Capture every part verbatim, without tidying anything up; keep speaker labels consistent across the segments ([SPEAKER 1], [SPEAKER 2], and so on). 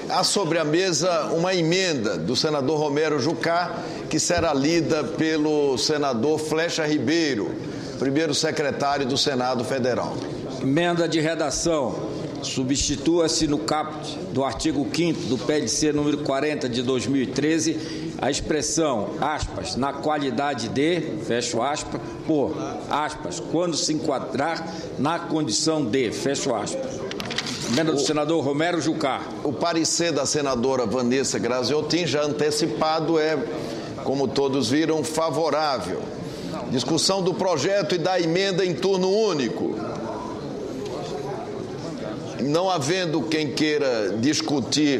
[SPEAKER 1] há sobre a mesa uma emenda do senador Romero Jucá, que será lida pelo senador Flecha Ribeiro, primeiro secretário do Senado Federal.
[SPEAKER 2] Emenda de redação. Substitua-se no caput do artigo quinto do P L C número quarenta de dois mil e treze a expressão, aspas, na qualidade de, fecho aspas, por, aspas, quando se enquadrar na condição de, fecho aspas. Emenda do o, senador Romero Jucá.
[SPEAKER 1] O parecer da senadora Vanessa Graziotin, já antecipado, é, como todos viram, favorável. Discussão do projeto e da emenda em turno único. Não havendo quem queira discutir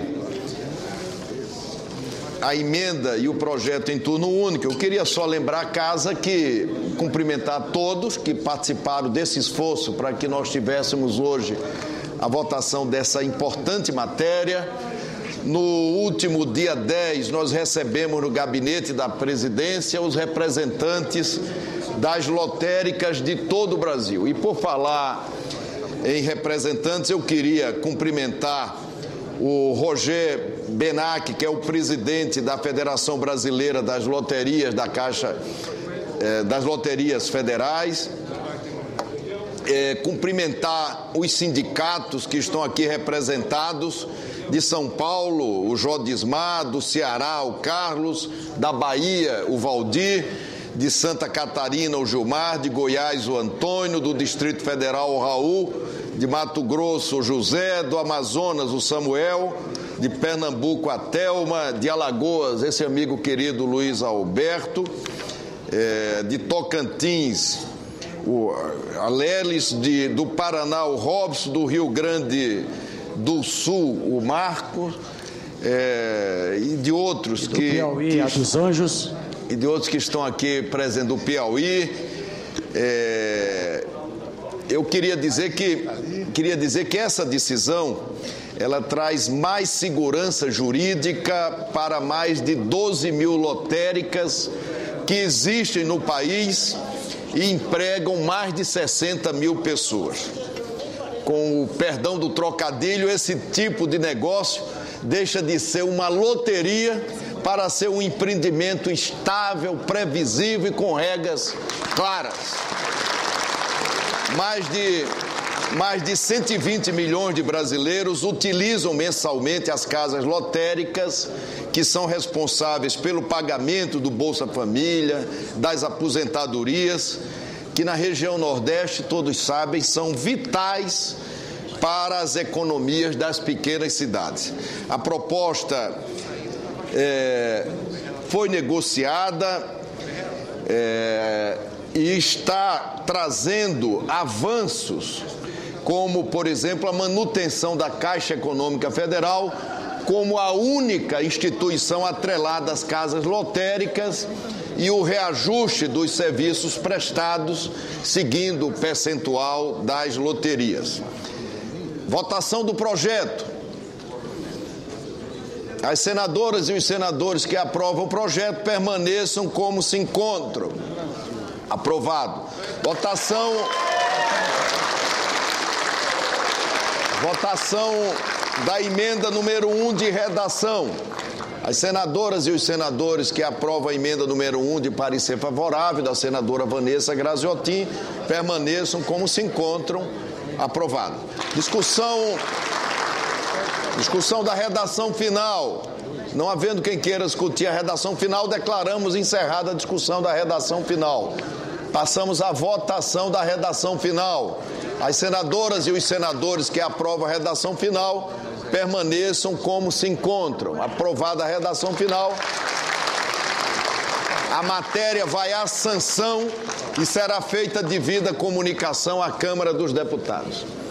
[SPEAKER 1] a emenda e o projeto em turno único, eu queria só lembrar a casa que, cumprimentar todos que participaram desse esforço para que nós tivéssemos hoje a votação dessa importante matéria. No último dia dez, nós recebemos no gabinete da presidência os representantes das lotéricas de todo o Brasil. E por falar em representantes, eu queria cumprimentar o Roger Benac, que é o presidente da Federação Brasileira das Loterias, da Caixa eh, das Loterias Federais, eh, cumprimentar os sindicatos que estão aqui representados, de São Paulo, o Jodismar, do Ceará, o Carlos, da Bahia, o Valdir, de Santa Catarina, o Gilmar, de Goiás, o Antônio, do Distrito Federal, o Raul, de Mato Grosso, o José, do Amazonas, o Samuel, de Pernambuco, a Thelma, de Alagoas, esse amigo querido Luiz Alberto, é, de Tocantins, o Aleles, de, do Paraná, o Robson, do Rio Grande do Sul, o Marco, é, e de outros
[SPEAKER 3] e do
[SPEAKER 1] que...
[SPEAKER 3] Piauí,
[SPEAKER 1] que
[SPEAKER 3] a dos Anjos.
[SPEAKER 1] E de outros que estão aqui presentes do Piauí. É, eu queria dizer que, queria dizer que essa decisão, ela traz mais segurança jurídica para mais de doze mil lotéricas que existem no país e empregam mais de sessenta mil pessoas. Com o perdão do trocadilho, esse tipo de negócio deixa de ser uma loteria para ser um empreendimento estável, previsível e com regras claras. Mais de, mais de cento e vinte milhões de brasileiros utilizam mensalmente as casas lotéricas, que são responsáveis pelo pagamento do Bolsa Família, das aposentadorias, que na região Nordeste, todos sabem, são vitais para as economias das pequenas cidades. A proposta é, foi negociada é, e está trazendo avanços, como, por exemplo, a manutenção da Caixa Econômica Federal como a única instituição atrelada às casas lotéricas e o reajuste dos serviços prestados, seguindo o percentual das loterias. Votação do projeto. As senadoras e os senadores que aprovam o projeto permaneçam como se encontram. Aprovado. Votação. Votação da emenda número um de redação. As senadoras e os senadores que aprovam a emenda número um de parecer favorável da senadora Vanessa Graziotin permaneçam como se encontram. Aprovado. Discussão, discussão da redação final. Não havendo quem queira discutir a redação final, declaramos encerrada a discussão da redação final. Passamos à votação da redação final. As senadoras e os senadores que aprovam a redação final permaneçam como se encontram. Aprovada a redação final, a matéria vai à sanção e será feita devida comunicação à Câmara dos Deputados.